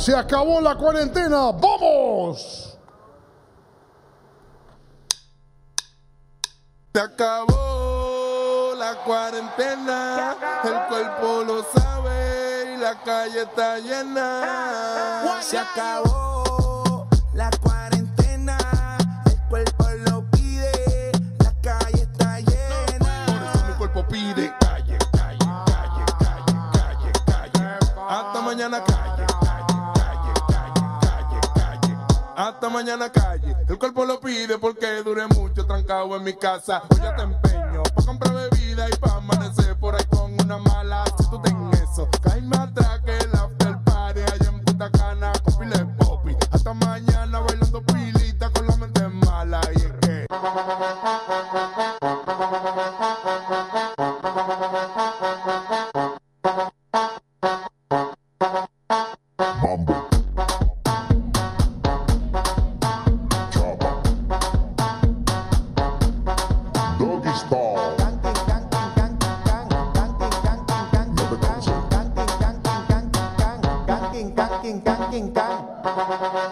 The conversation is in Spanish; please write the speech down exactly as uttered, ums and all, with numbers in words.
Se acabó la cuarentena. ¡Vamos! Se acabó la cuarentena, el cuerpo lo sabe y la calle está llena. Se acabó la cuarentena, el cuerpo lo pide, la calle está llena. Por eso mi cuerpo pide calle, calle, calle, calle, calle, calle. Hasta mañana calle, calle, calle, calle, calle, calle. Hasta mañana calle. El cuerpo lo pide porque duré mucho trancado en mi casa. Hoy ya te empeño pa' comprar bebida y pa' amanecer por ahí con una mala. Si tú ten eso, caíme atrás que el after party allá en Punta Cana con pile de popi. Hasta mañana bailando pilita con la mente mala. Y es que Mambo. Chapa. Doggy style. No te canses.